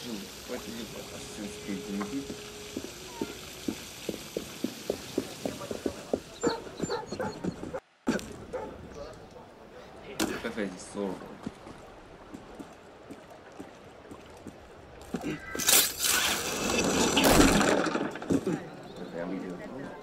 Хватит Assassin's Creed не пить. Какая здесь сложная. Прям идет.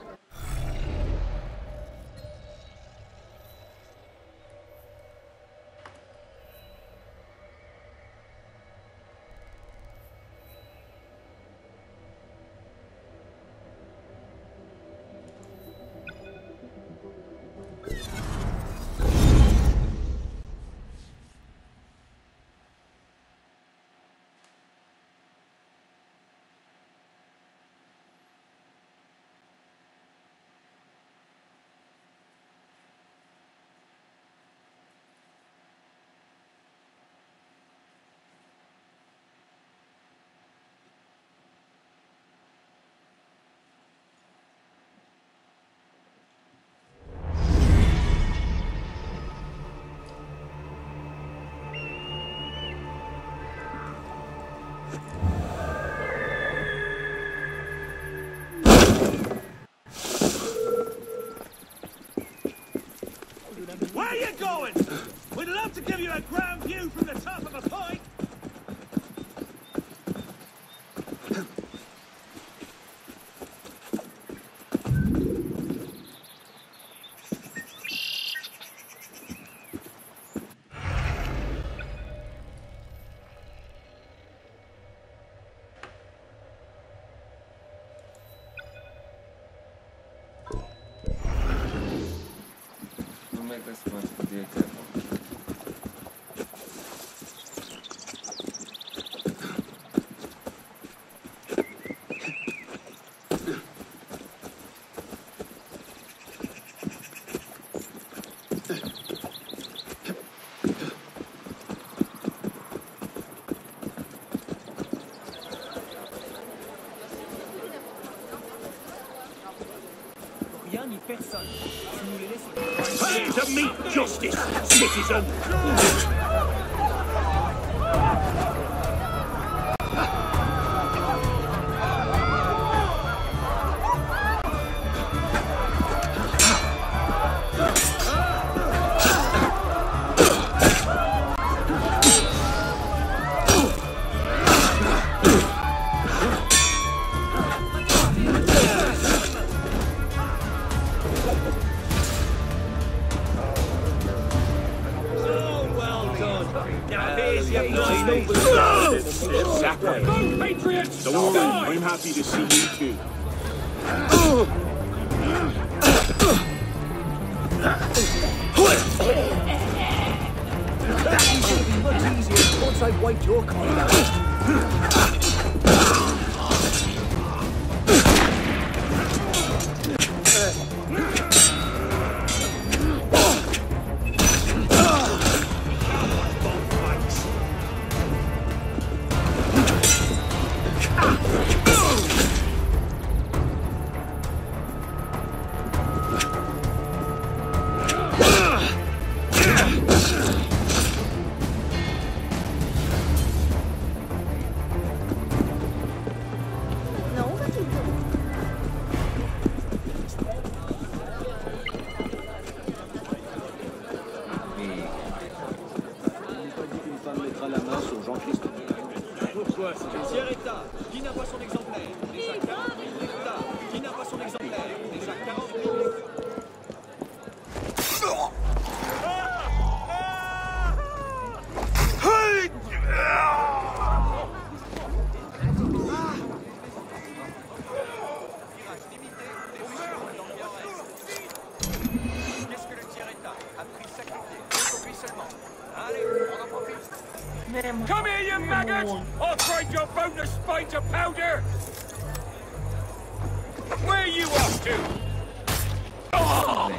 Where are you going? We'd love to give you a grand view from the top of a point. This must be a good one. Rien ni personne. Tu nous les laisses. Here to meet justice, citizen! Exactly. Go, Patriots! Don't worry, I'm happy to see you too. It'll be much easier once I've wiped your kind out. Pourquoi c'est Sierretta, qui n'a pas son exemplaire? Déjà 40 000 hectares. Qui n'a pas son exemplaire? Déjà 40 000 hectares. Qu'est-ce que le Sierretta a pris sacrifié aujourd'hui seulement? Allez, on en profite. Come here, you maggot! I'll grind your bone to spine to powder! Where are you off to? Oh!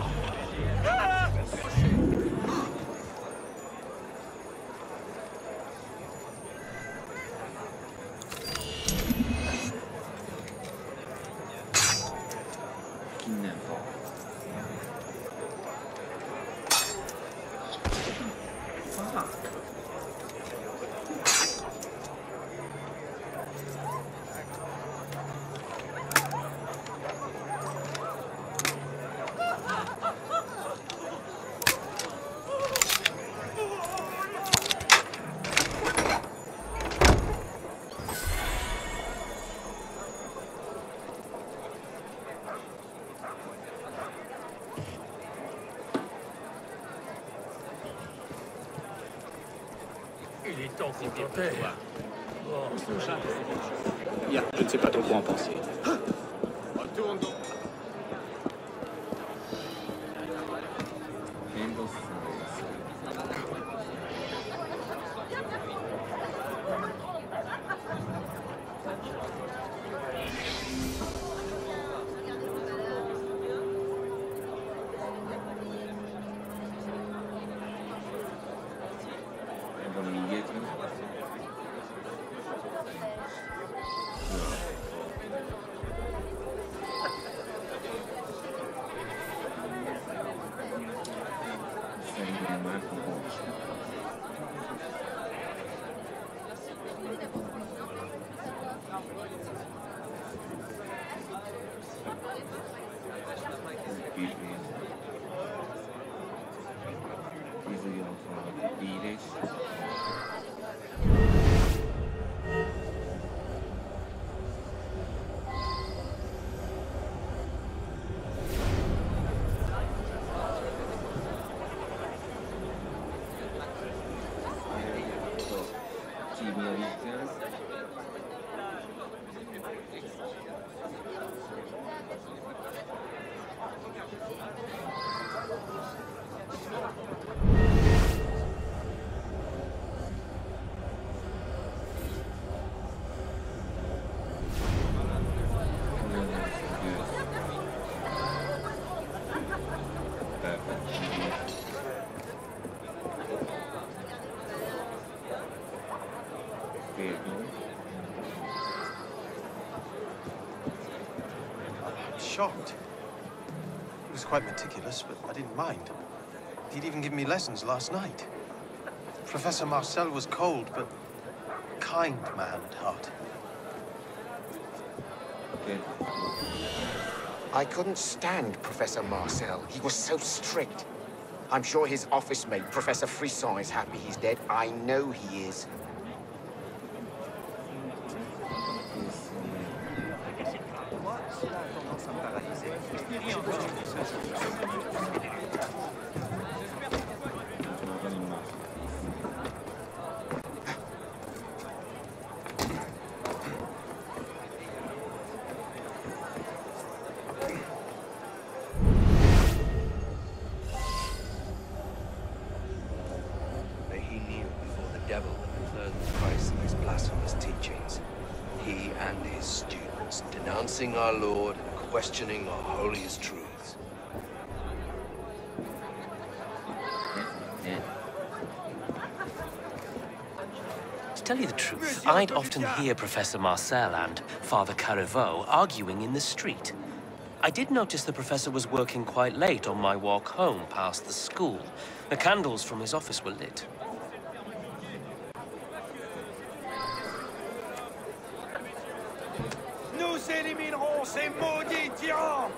Il est temps qu'on t'enterre. Bien, je ne sais pas trop quoi en penser. Retourne donc. Windows 이번에 이게 좀 생기만 보고 Shocked. He was quite meticulous, but I didn't mind. He'd even given me lessons last night. Professor Marcel was cold, but kind man at heart. I couldn't stand Professor Marcel. He was so strict. I'm sure his office mate, Professor Frisson, is happy he's dead. I know he is. May he kneel before the devil and learn the price of his blasphemous teachings. He and his students, denouncing our Lord and questioning our holiest truths. To tell you the truth, I'd often hear Professor Marcel and Father Carrevaux arguing in the street. I did notice the professor was working quite late on my walk home past the school. The candles from his office were lit. Nous éliminerons ces maudits tyrans!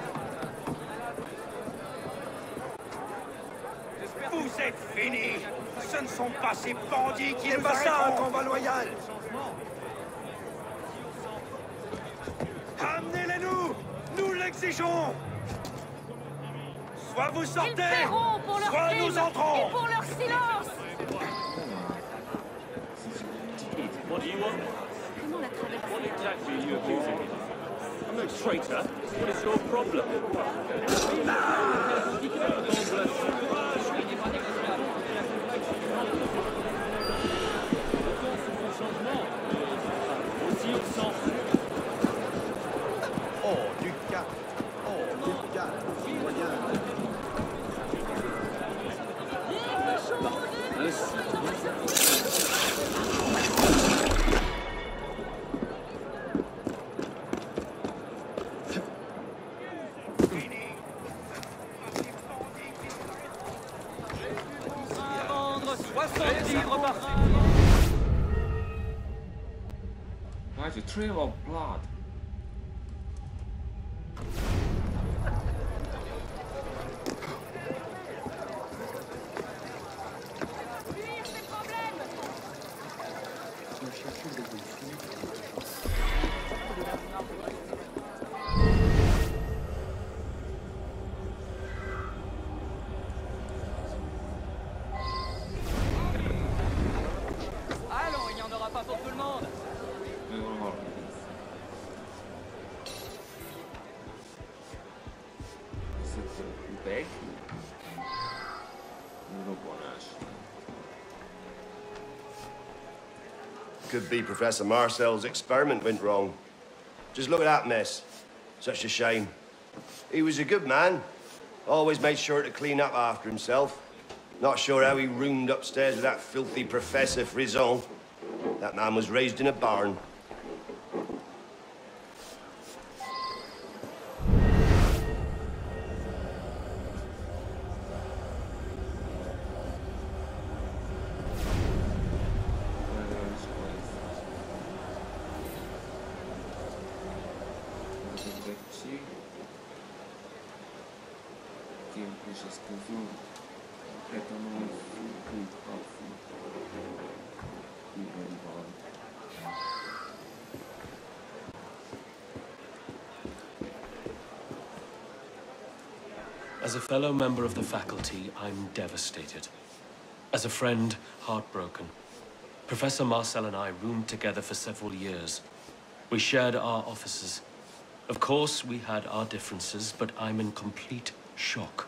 Vous êtes finis! Ce ne sont pas ces bandits qui nous arrêteront! C'est pas ça un combat loyal! Amenez-les-nous! Nous l'exigeons! Soit vous sortez, soit nous entrons! Et pour leur silence! What do you want? What exactly are you accusing me of? I'm no traitor. What is your problem? Oh, du calme. Oh, du calme. Why is a trail of blood? Robbanás. Could be Professor Marcel's experiment went wrong. Just look at that mess. Such a shame. He was a good man. Always made sure to clean up after himself. Not sure how he roomed upstairs with that filthy Professor Frison. That man was raised in a barn. As a fellow member of the faculty, I'm devastated. As a friend, heartbroken. Professor Marcel and I roomed together for several years. We shared our offices. Of course, we had our differences, but I'm in complete shock.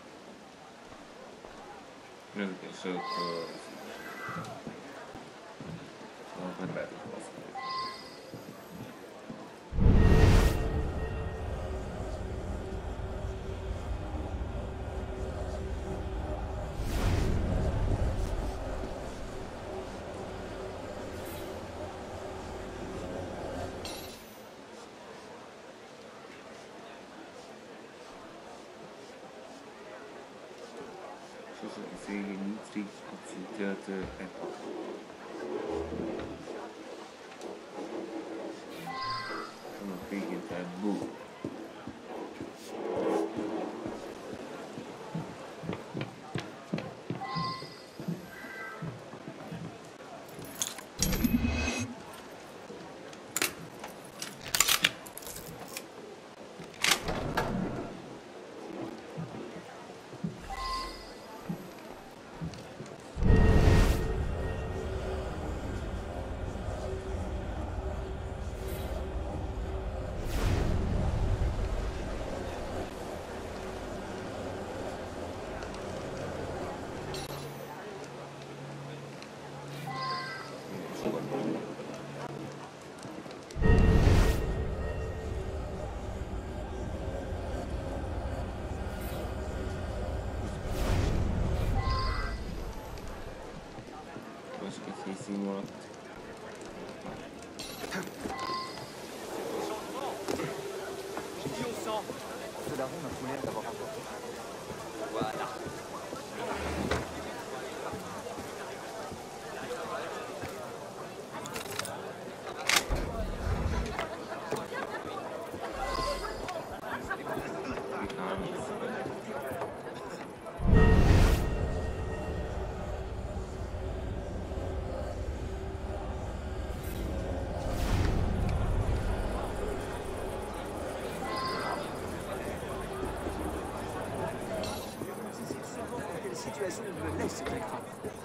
Situation me laisse électrique.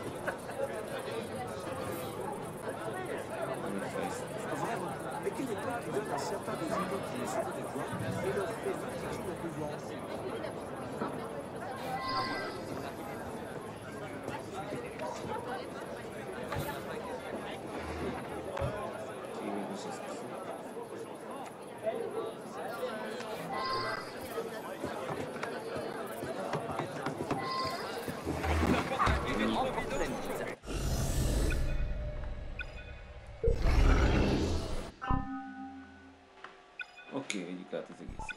Vraiment. Mais quel état donne à certains des idées qui les sautent des doigts et leur fait l'inquiétude au pouvoir. Oké, vegyük át az egészet.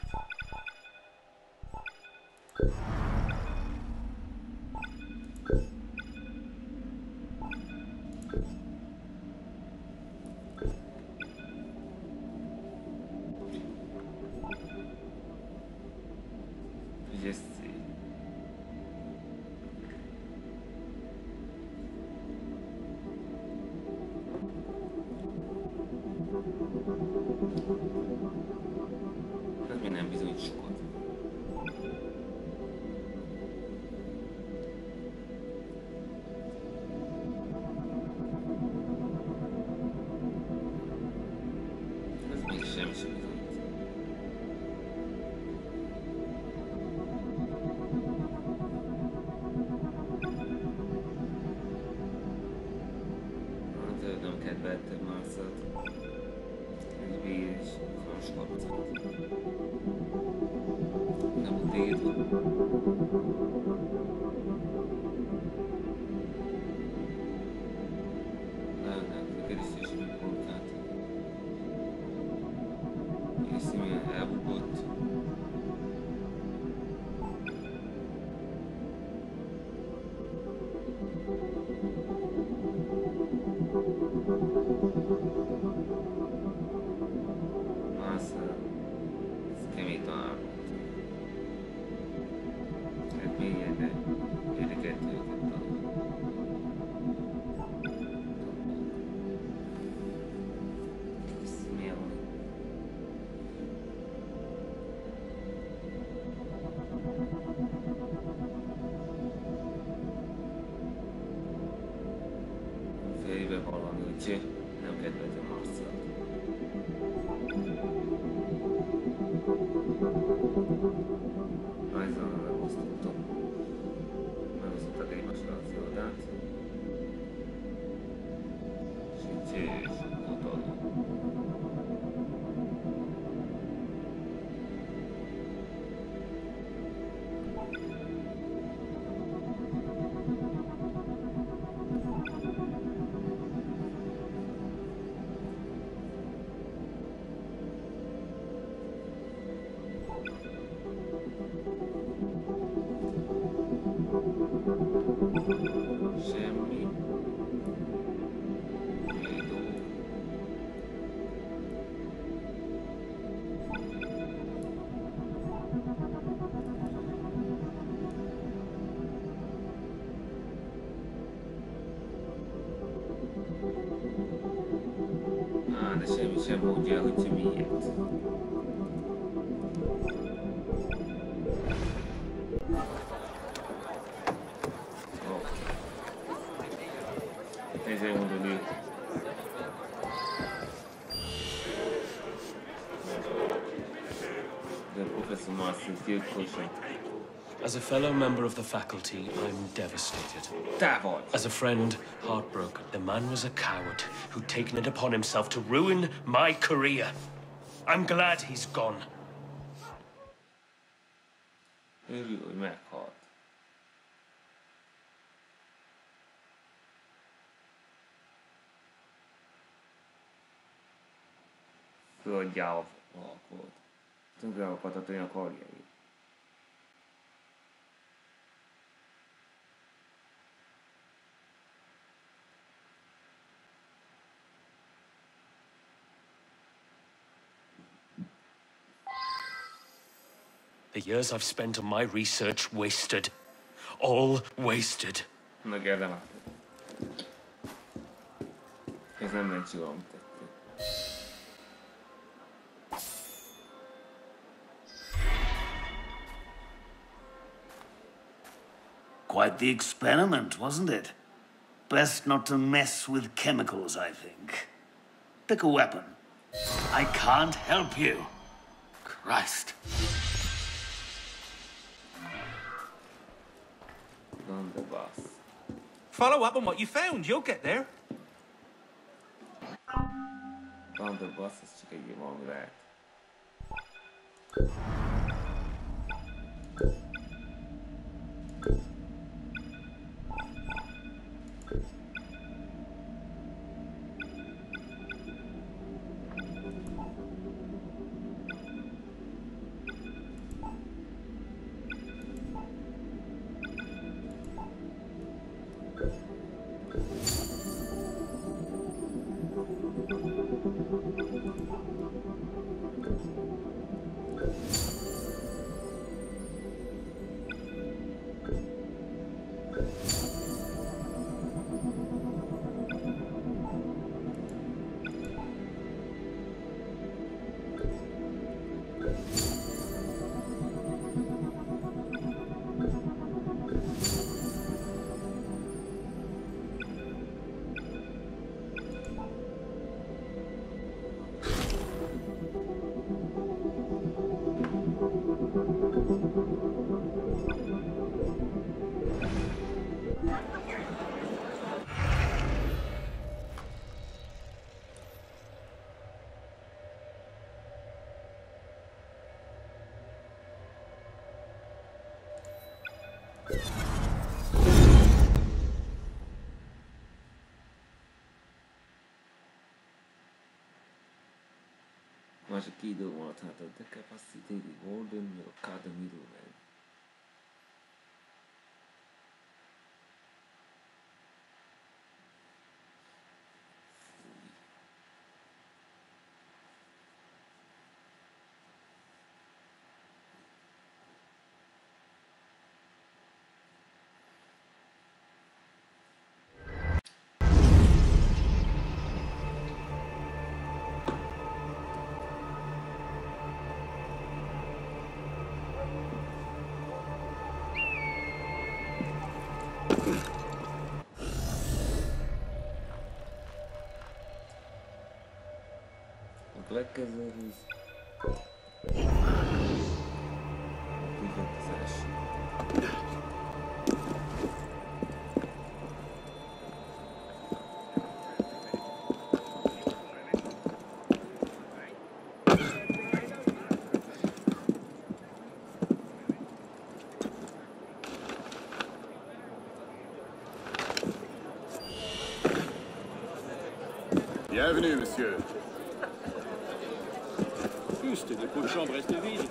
Jesse. Ez még nem bizonyít sokat. nem kedvelte Marcelt. Egy bér is más kapcsolat. Nem a téd. Nem, neked is mondtál. És milyen elbukott. Marcel, ez kemény tanár volt. Hát mélyen, de érdekelt őket tanul. Ez milyen van? Fejébe valami, úgyhogy nem kedvelte Marcelt. Rajzolna megosztottak egymásra a földát, és így utalunk. Semmi. Védó. De semmi sem mondja, hogy miért. Ezért mondani. De Professor Marcel's gyilkosa. As a fellow member of the faculty, I'm devastated. As a friend, heartbroken. The man was a coward who'd taken it upon himself to ruin my career. I'm glad he's gone. Örül, hogy meghalt. Földjával alakult. Tönkre akarta tenni a karrierjét. The years I've spent on my research wasted. All wasted. Megérdemelte. Ez nem ment jól, amit tettél. Quite the experiment, wasn't it? Best not to mess with chemicals, I think. Pick a weapon. I can't help you. Christ. Blunderbuss. Follow up on what you found. You'll get there. Blunderbuss, ez csak egy valami lehet. Másik idő volt, hát a The Capacity, The Golden, meg a Cut the Middleman. A következő víz. Az első. Bienvenue, monsieur. Juste, les pots de chambre restent vides.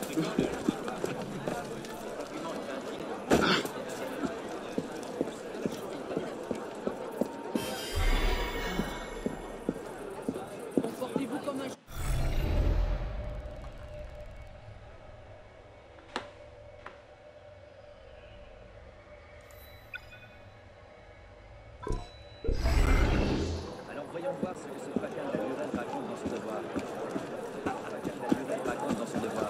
Comportez-vous comme un... Alors voyons voir ce que ce Pacal de la Lurel raconte dans son devoir. Pacal de la Lurel raconte dans son devoir.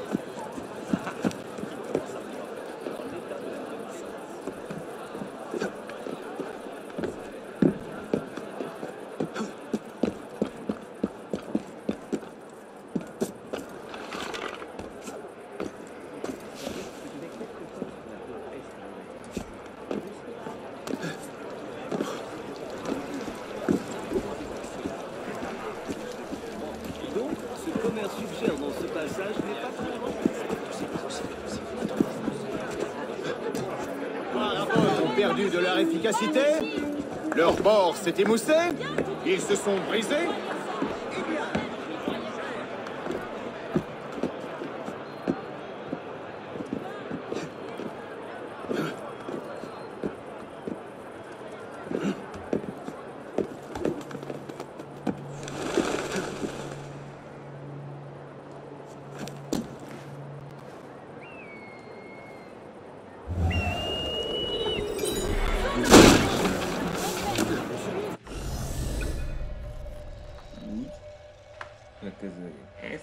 Donc, ce commerce suggère dans ce passage n'est pas très Ils ont perdu de leur efficacité. Leur bord s'est émoussé. Ils se sont brisés. Következő ez.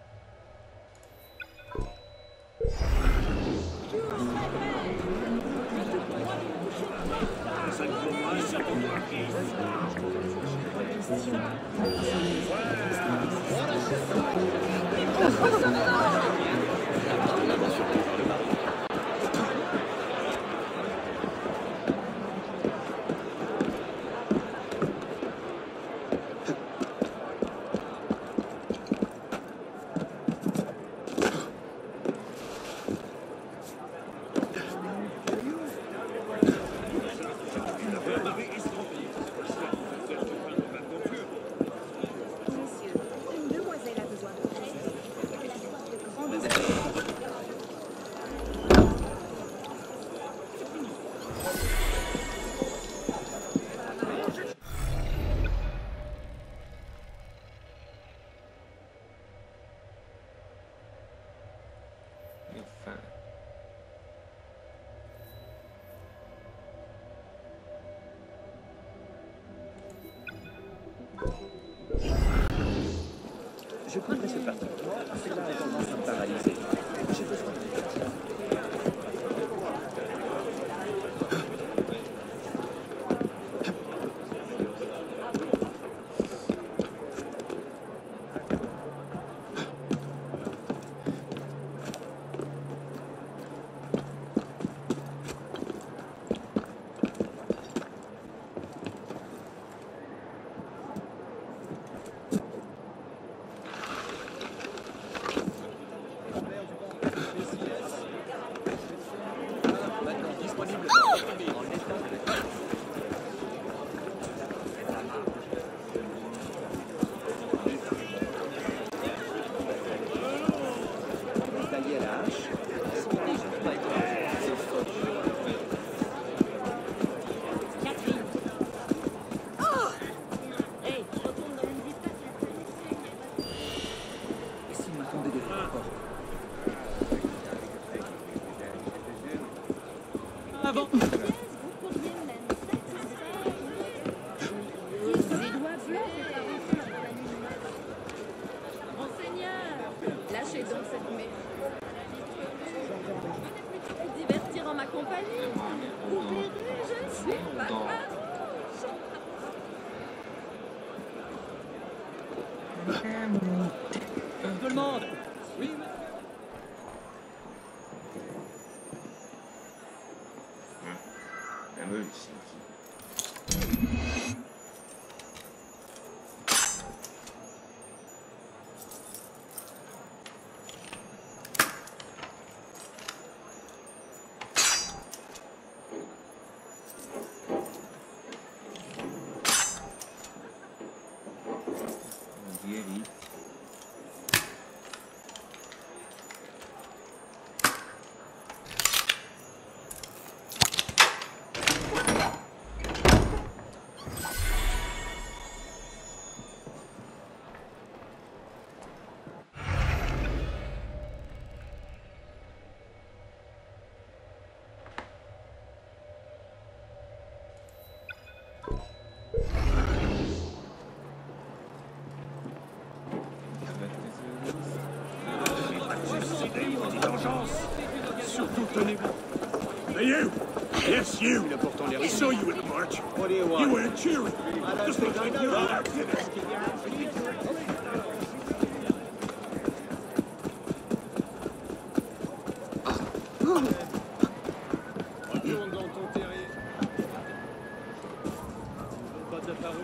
Je prendrai ce parti. Cela a tendance à me paralyser. J'ai besoin de... Tout le monde. Oui. Surtout tenez-vous. Hey, you! Yes, you! We saw you in the march. What do you want? You weren't cheering. Just looked like you were acting. Retourne dans ton terrier. Pas de parole.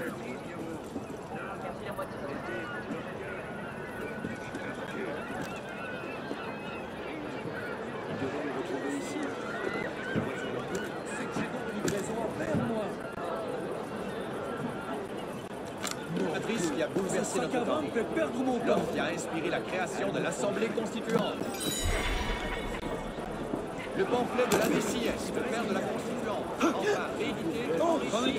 Patrice qui a bouleversé notre temps. L'homme qui a inspiré la création de l'Assemblée constituante. Le pamphlet de l'ADCS, le père de la constituante. Enfin, réédité, enrichi,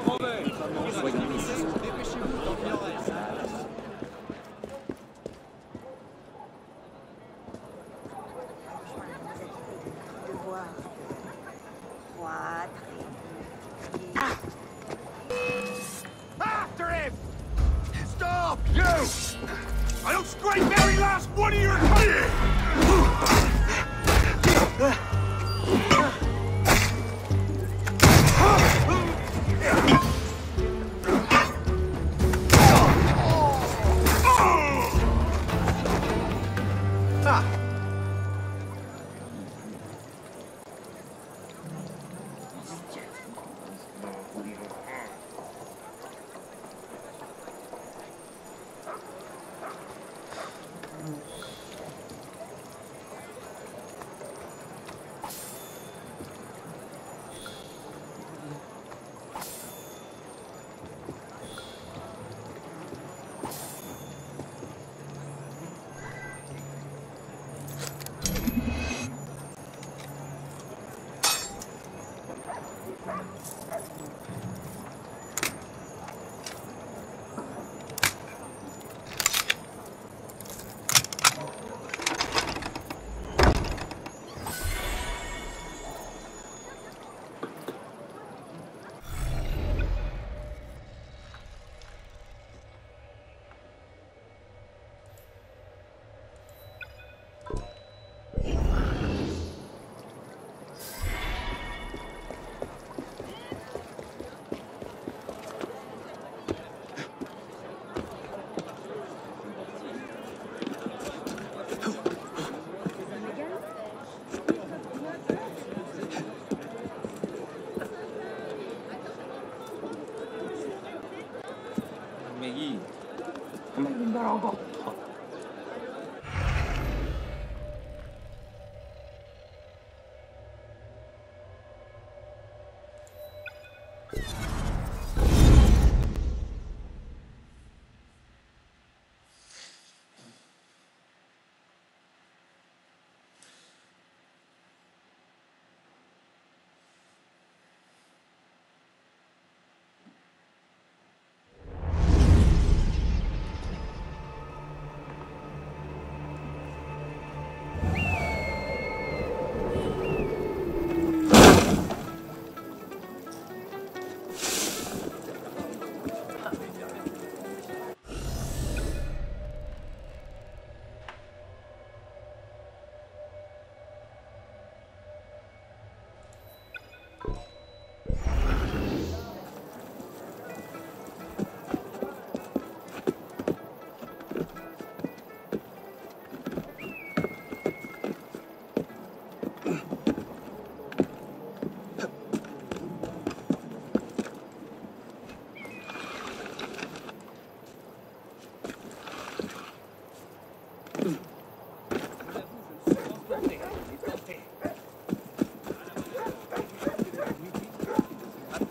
dépêchez-vous tant qu'il en reste. After him! Stop! You! I don't scrape every last one of your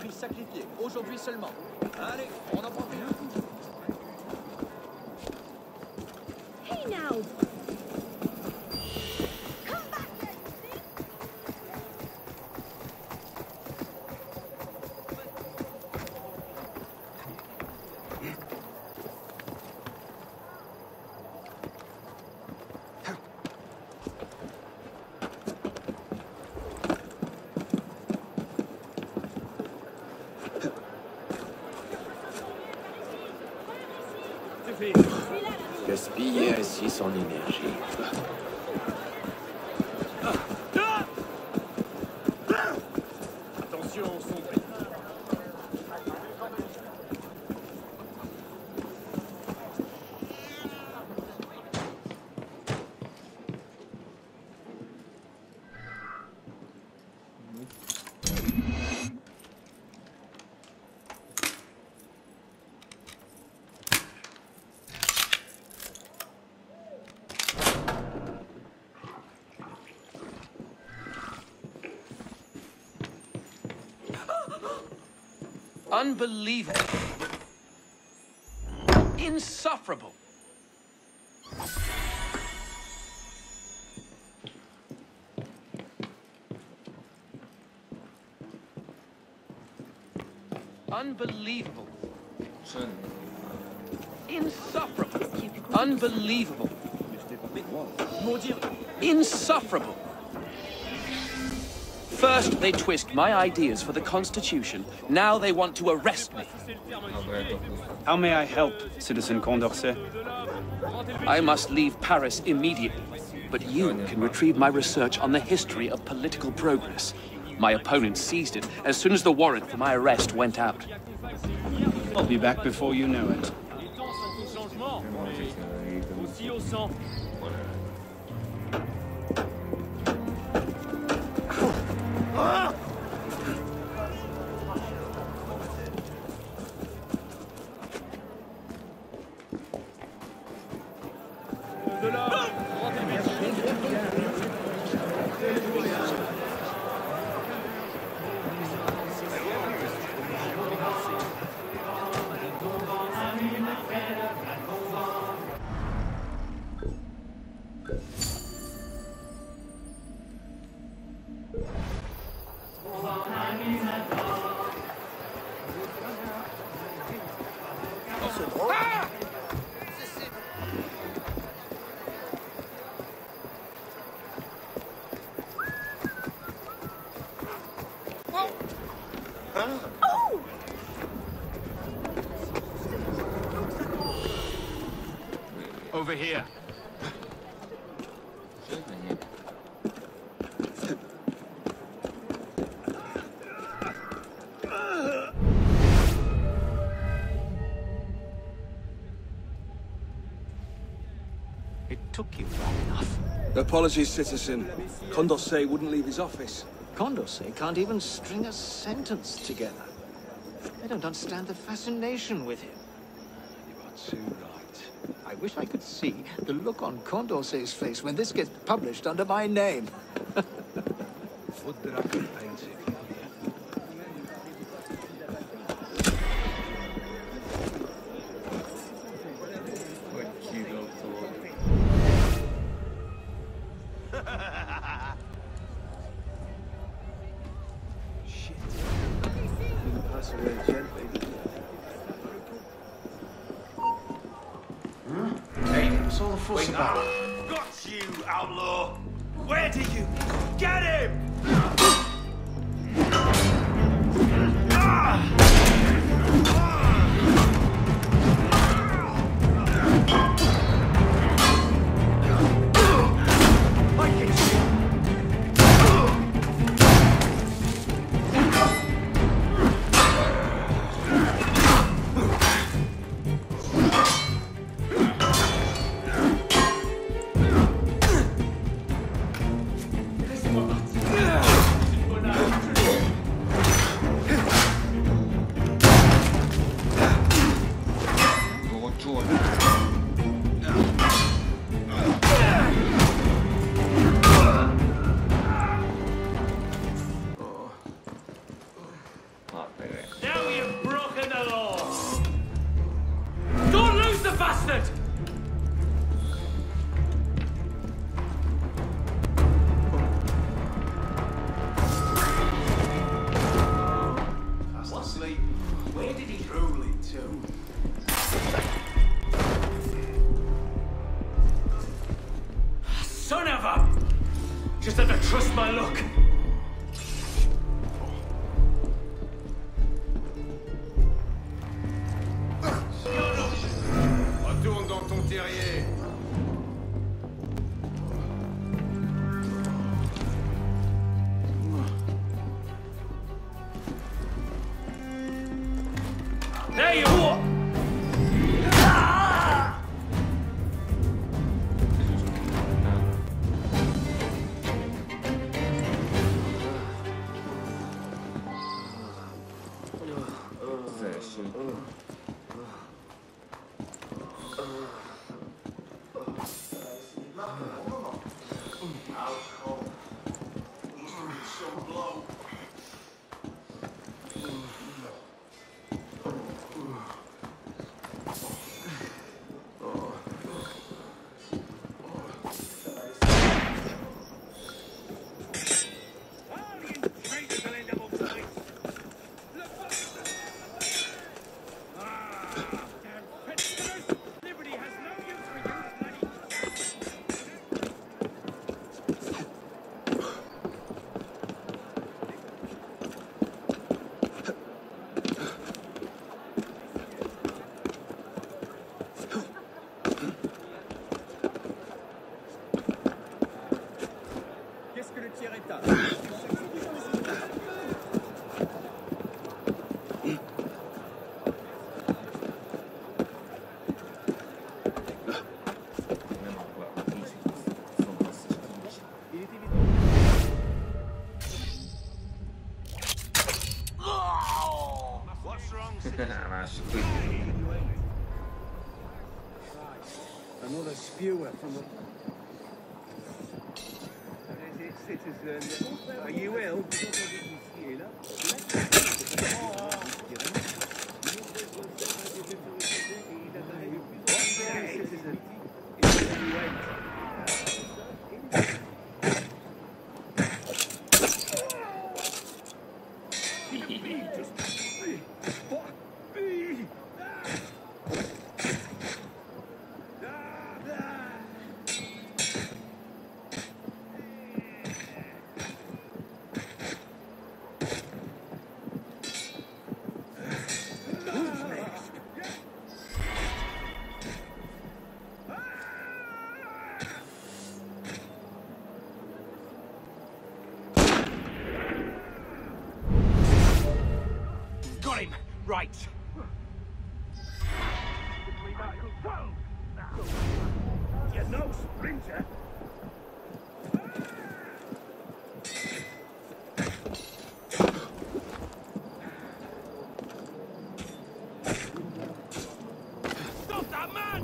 Christ sacrifié, aujourd'hui seulement. Allez, on en profite. Hey now! Gaspiller ainsi son énergie. Attention, son Unbelievable. Insufferable. Unbelievable. Insufferable. Unbelievable. Insufferable. First, they twist my ideas for the Constitution. Now they want to arrest me. How may I help, Citizen Condorcet? I must leave Paris immediately. But you can retrieve my research on the history of political progress. My opponent seized it as soon as the warrant for my arrest went out. I'll be back before you know it. Over here. It took you long enough. Apologies, citizen. Condorcet wouldn't leave his office. Condorcet can't even string a sentence together. I don't understand the fascination with him. You are too right. I wish I could see the look on Condorcet's face when this gets published under my name. Would that I could paint it. Hey, what's all the fuss about? Got you, outlaw! Where did you get him? Now you've broken the law! Don't lose the bastard! Fast asleep. Where did he roll it to? Son of a... Just had to trust my luck. Retourne dans ton terrier. There you are! Another spewer from the... Citizen. Are you ill? Got him! Right. You're no sprinter. Stop that man!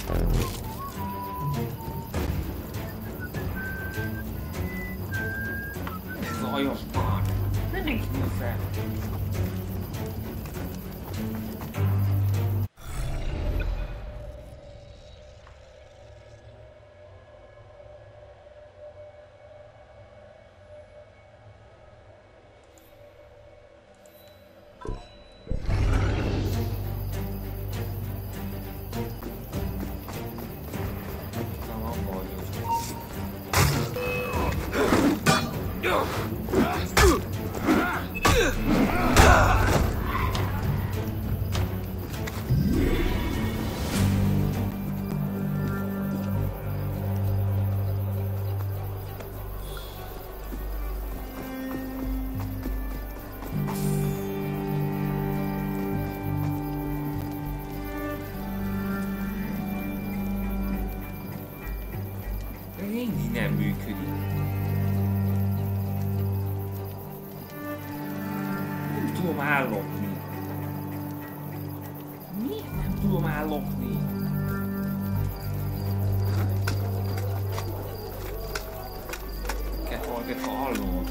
Zajos pár. Ne nézd fel! Ennyi nem működik. Nem tudom állokni. Miért nem tudom állokni? Kell valami hallod.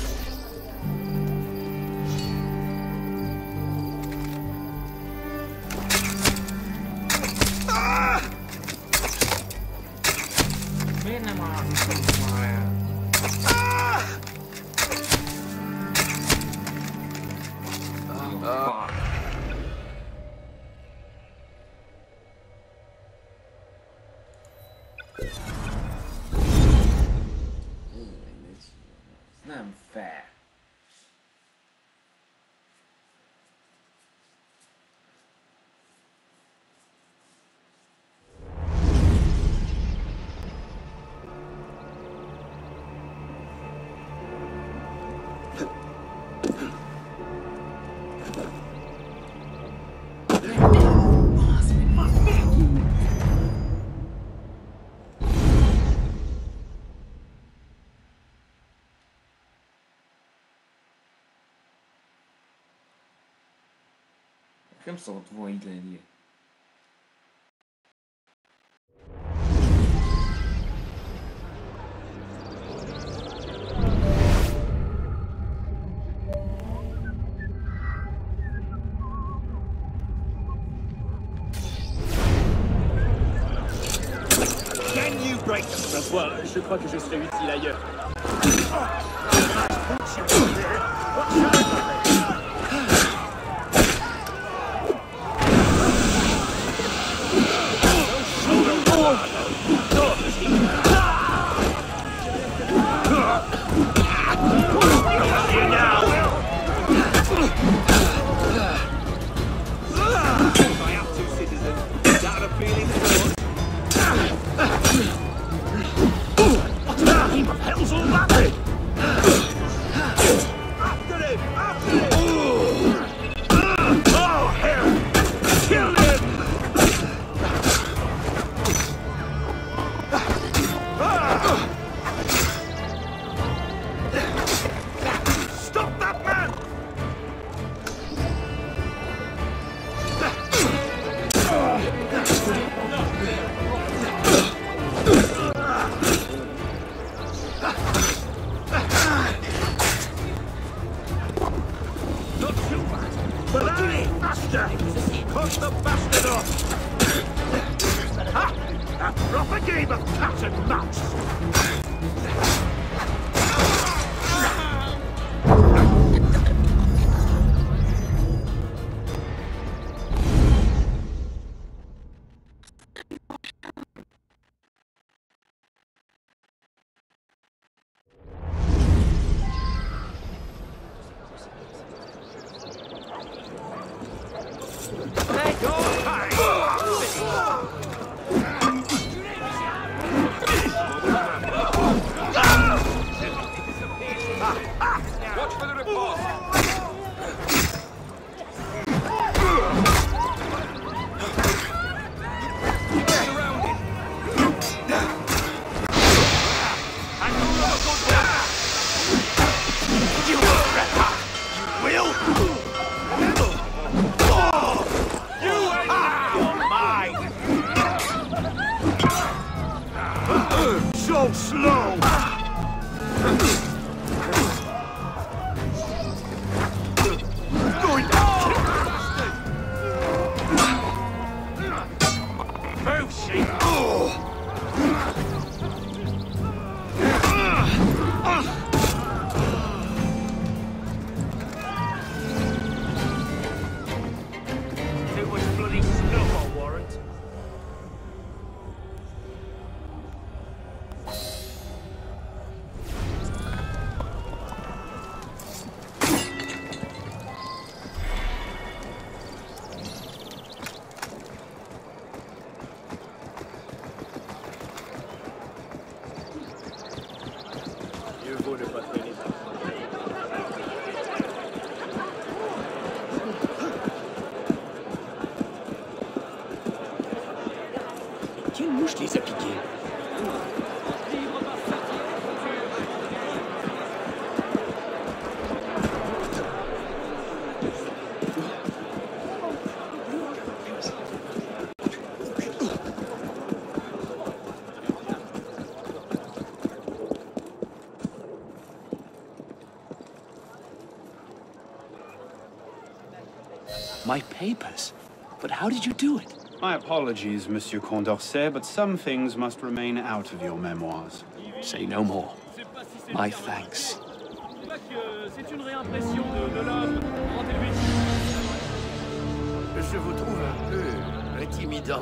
Miért nem állítom már el? Ez nem fair. Nem szabad volna így lennie. Can you break the voile? Je crois que je serai utile ailleurs. Go slow! Quelle mouche les a piqués? My papers? But how did you do it? My apologies, Monsieur Condorcet, but some things must remain out of your memoirs. Say no more. My thanks. C'est une réimpression de l'homme. Je vous trouve un peu intimidant.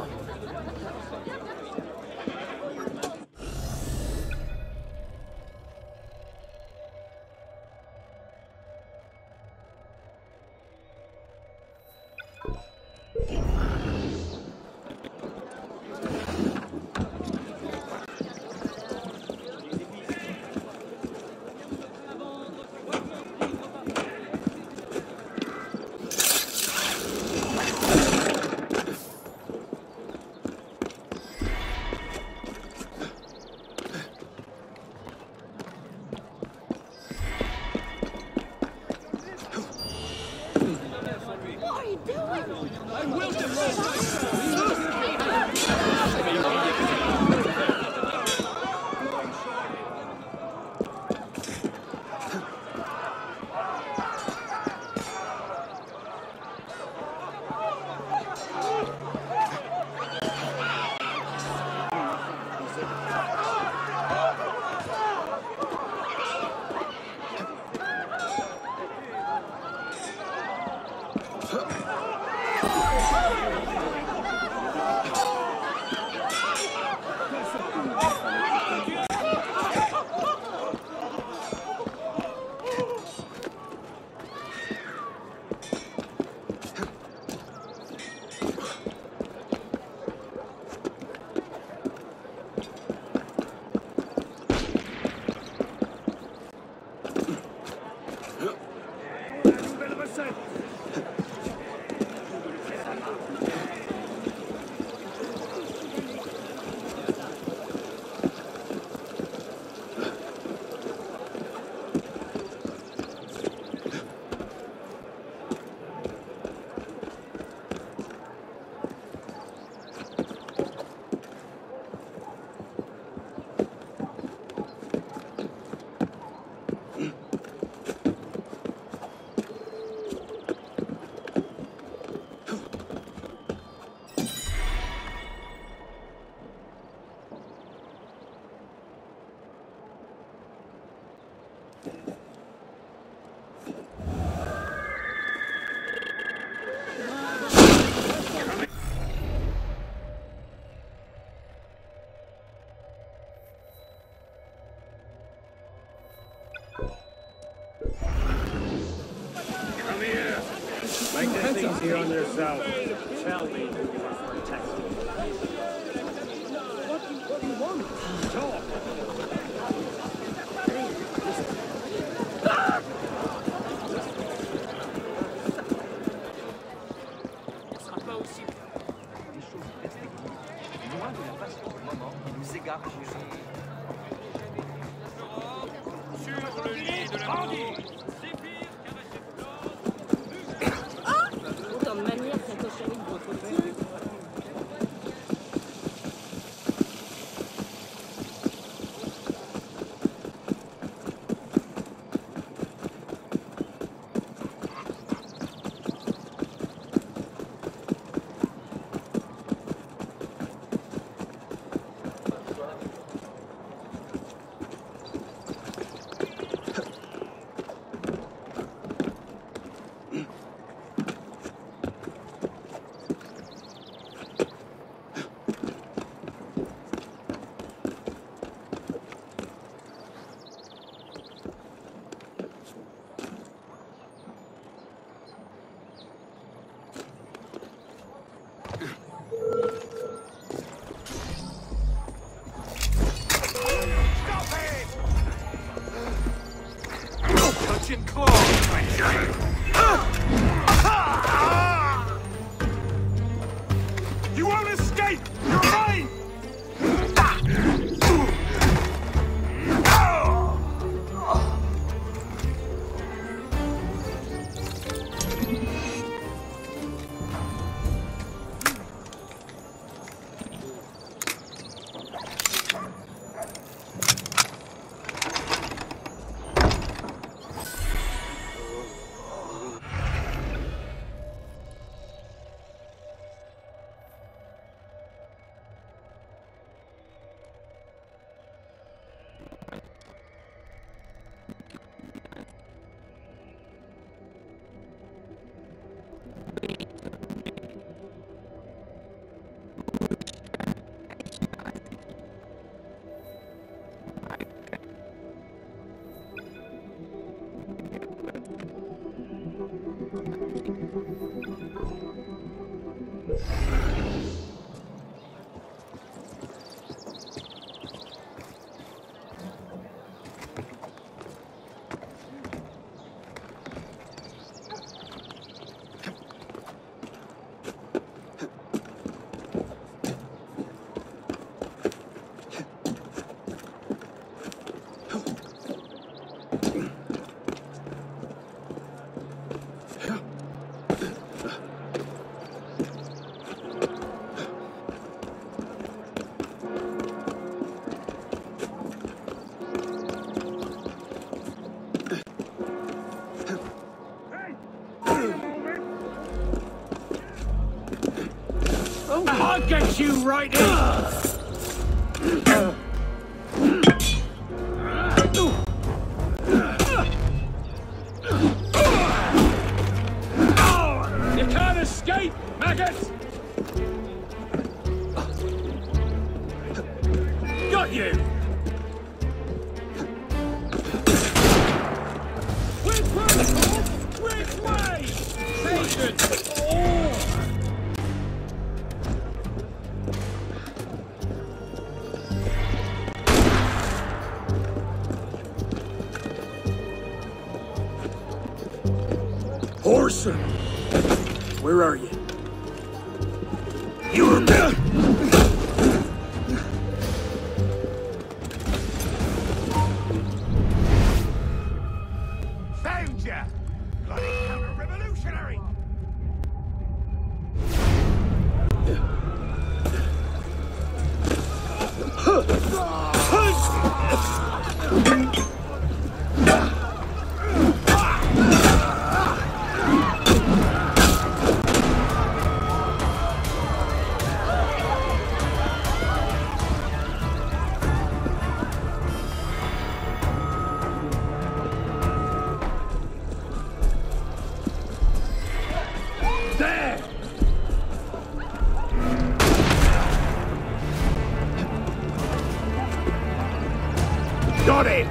Make this easy on yourself. Tell me who you are protecting. What do you want? Talk. Ce sera pas aussi. Des choses respectables. Loin de la passion du moment qui nous égare Sur le lit de la bandit. Autant de manière qu'un cochonnerie de votre père. ancient claws! You won't escape! You're mine! I'll get you right in! You can't escape, maggots! Got you! Which way? Which way? Satan! Oh! Orson! Where are you? You're me! Found ya! Bloody counter-revolutionary! Got it!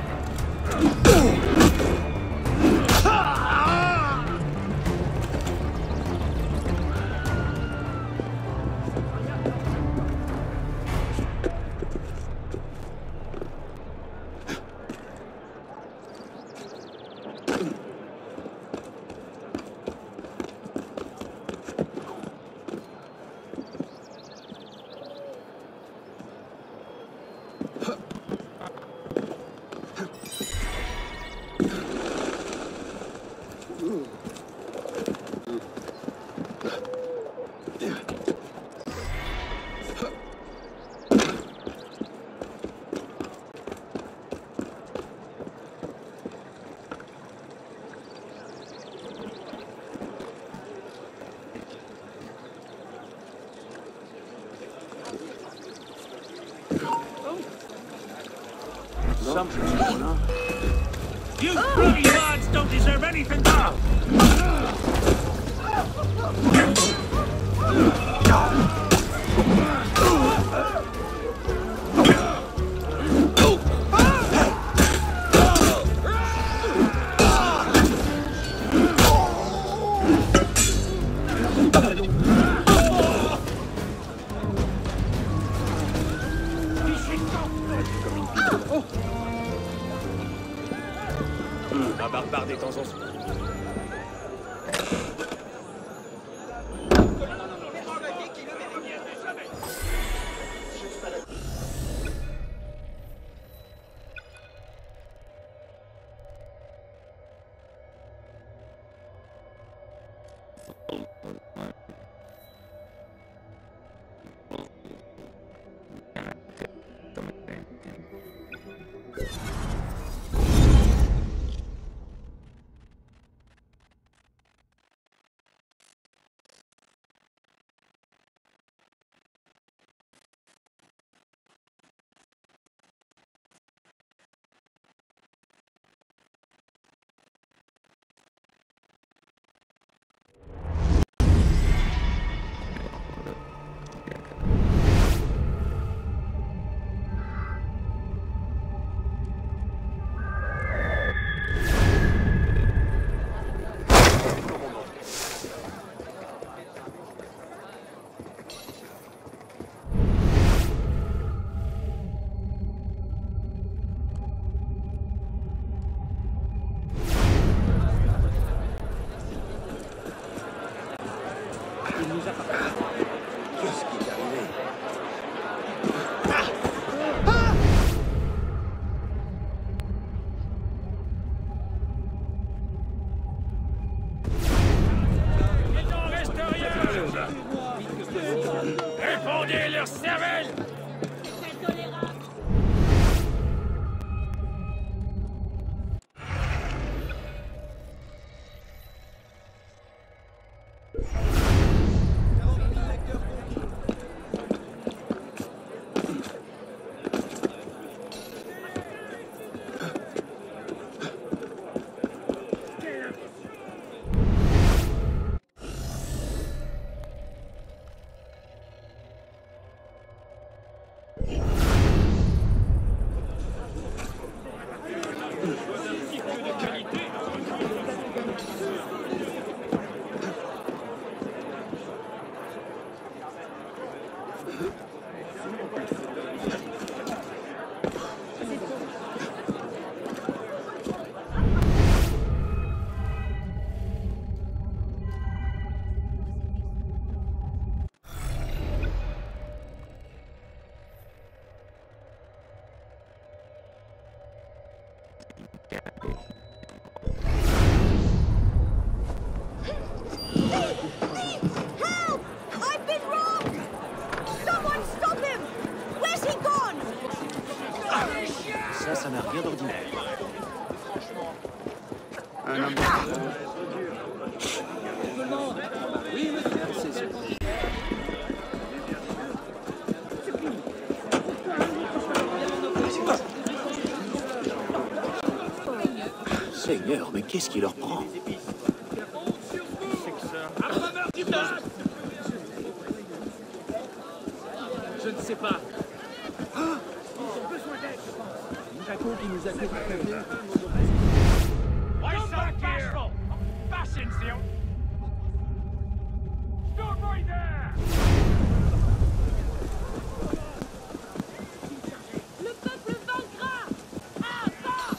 Something's going on. You bloody lads don't deserve anything better! un barbare des temps anciens. Répondez leur cervelle! Help! I've been wrong! Someone stop him! Where's he gone? Ça n'a rien d'ordinaire. Un homme. Oui, monsieur. Seigneur, mais qu'est-ce qui leur prend? Je ne sais pas. Ils ont besoin d'aide. Draco qui nous a fait prévenir. Why back here? Fashion seal. Stop right there! Le peuple vaincra! Ah, va!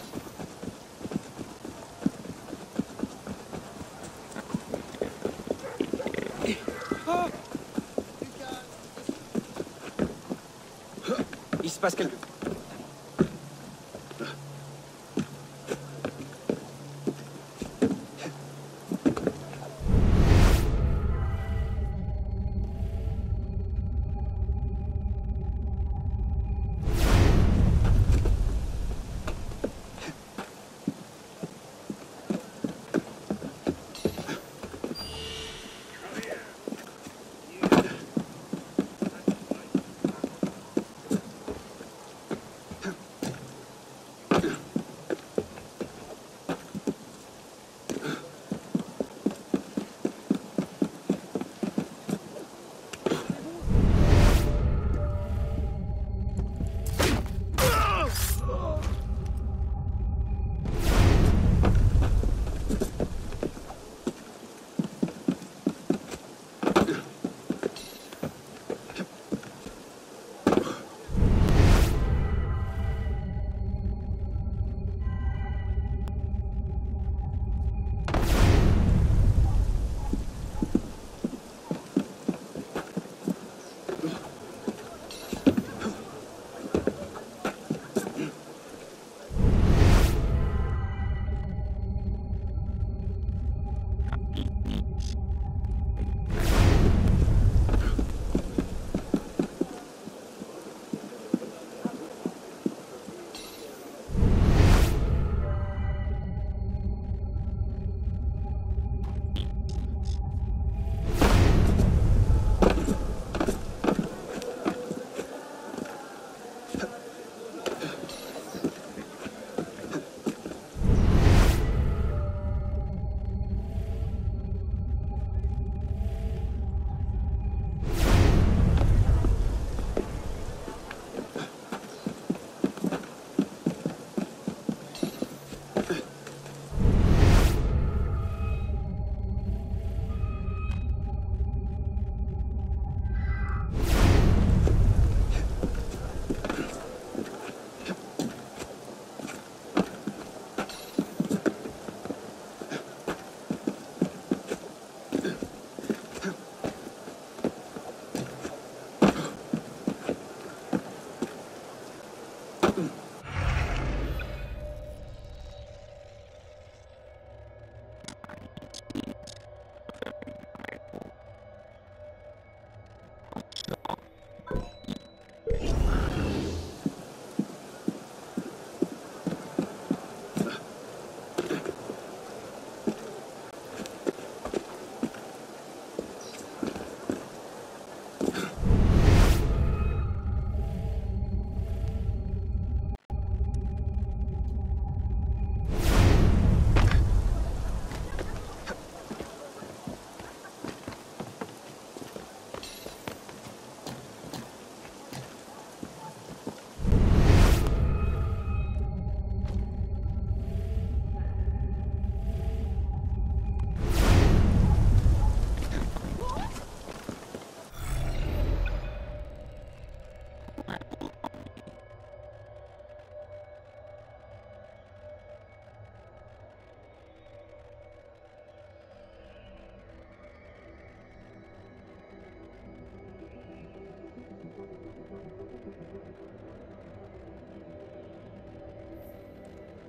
Il se passe quelque...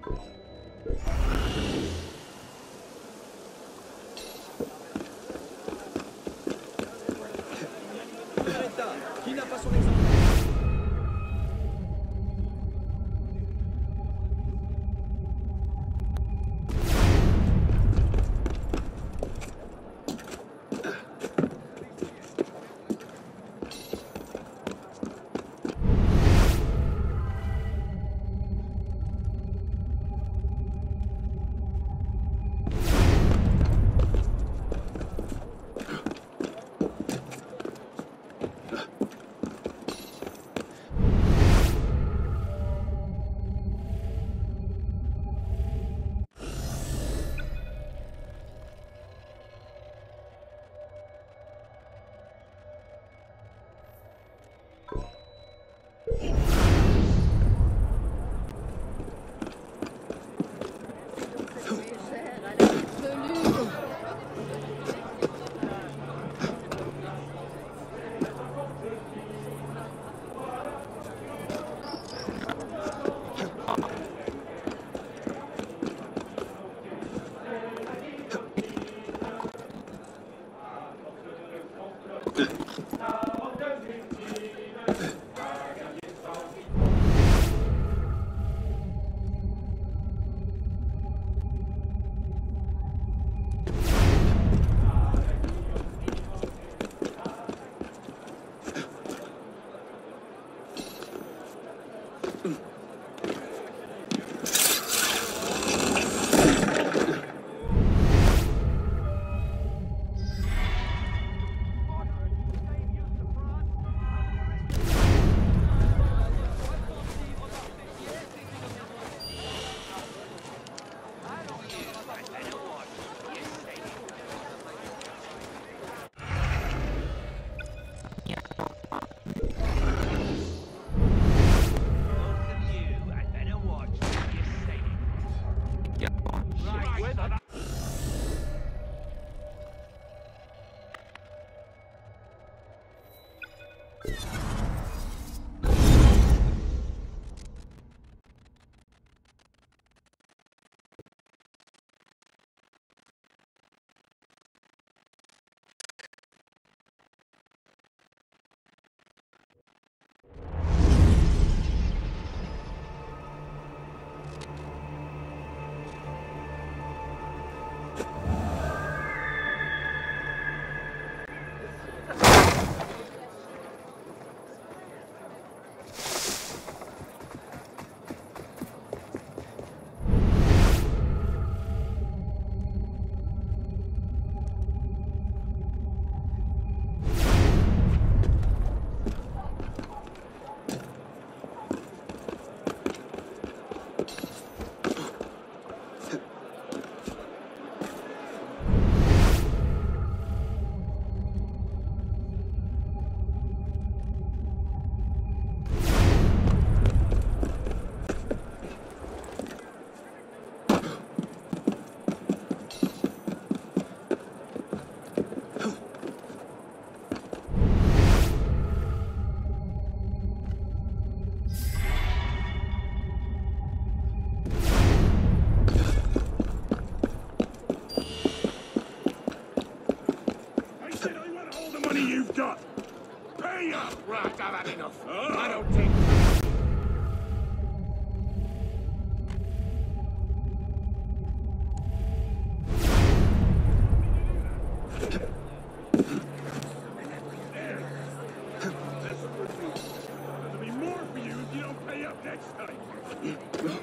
Qui n'a pas son exemple? I don't take... There'll be more for you if you don't pay up next time.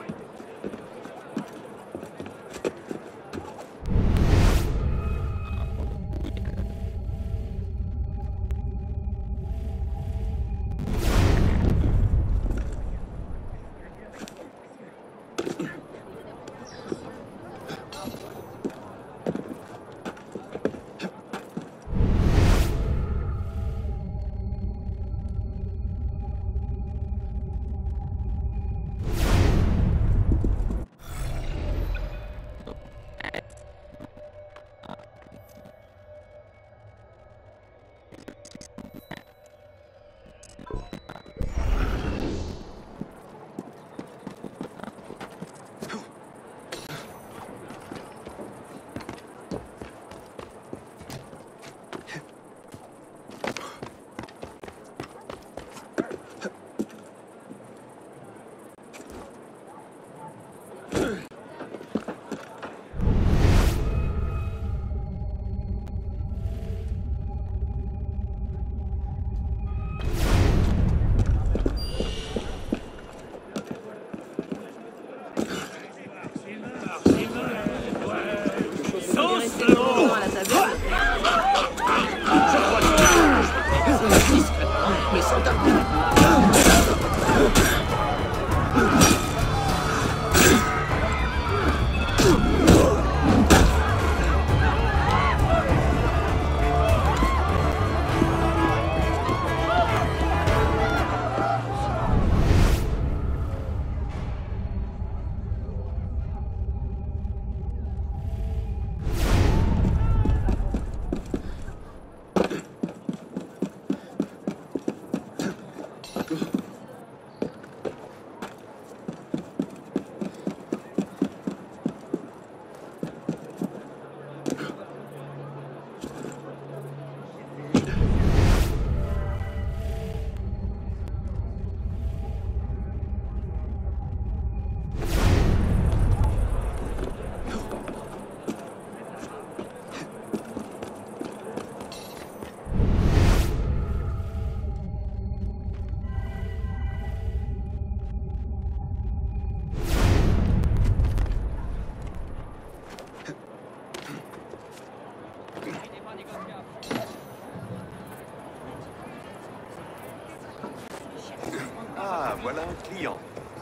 voilà un client.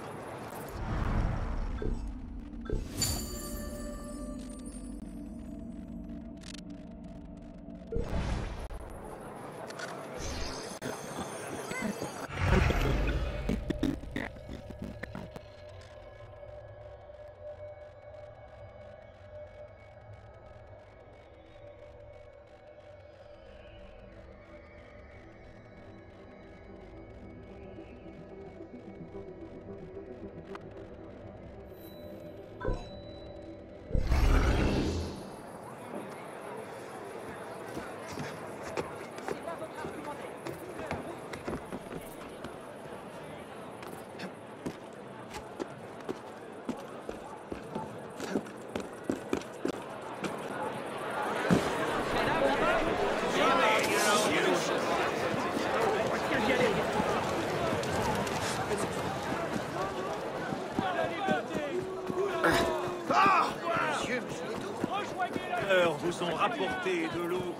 Vous ont rapporté de l'eau.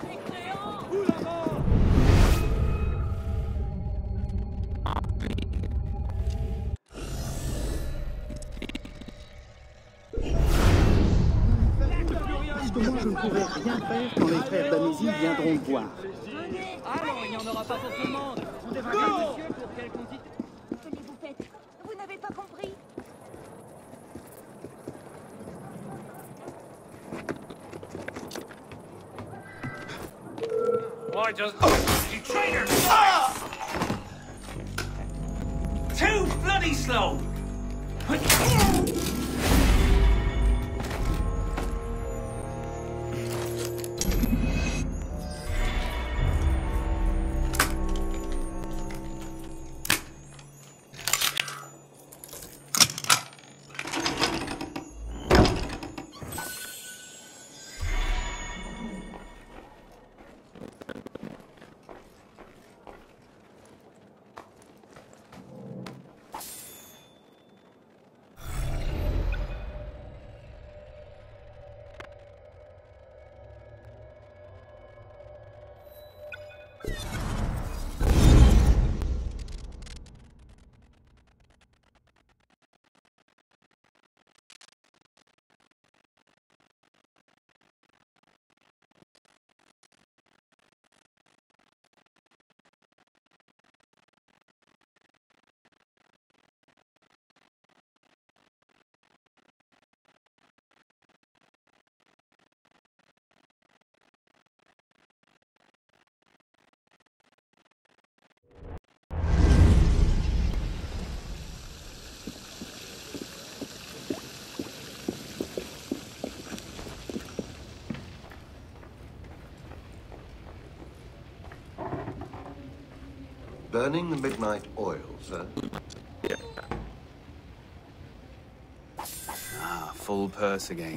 Parce que moi, je ne pourrais rien faire quand les frères d'Amésie viendront te voir. Alors, il n'y en aura pas pour tout le monde. On devra bien monsieur pour quelle quantité. Qu'allez-vous faites? Vous n'avez pas compris? Why just... You traitor! Too bloody slow! Burning the midnight oils, huh? Ah, full purse again.